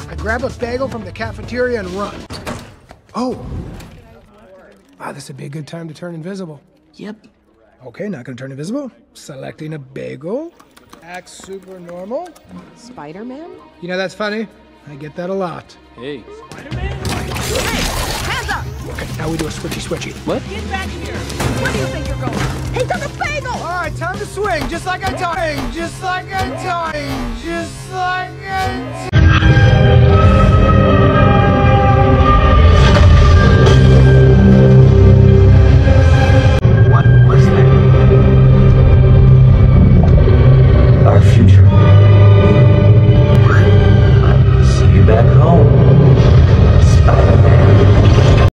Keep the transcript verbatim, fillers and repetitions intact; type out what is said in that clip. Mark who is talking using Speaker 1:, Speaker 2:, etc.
Speaker 1: I grab a bagel from the cafeteria and run. Oh. Wow, this would be a good time to turn invisible.
Speaker 2: Yep.
Speaker 1: Okay, not gonna turn invisible. Selecting a bagel. Act super normal.
Speaker 3: Spiderman?
Speaker 1: You know, that's funny. I get that a lot.
Speaker 2: Hey.
Speaker 3: Spiderman? Hey! Hands up!
Speaker 1: Okay, now we do a switchy switchy.
Speaker 2: What?
Speaker 3: Get back here! Where do you think you're going? He took a bagel!
Speaker 1: All right, time to swing, just like I taught. Just like I taught. Just like I taught.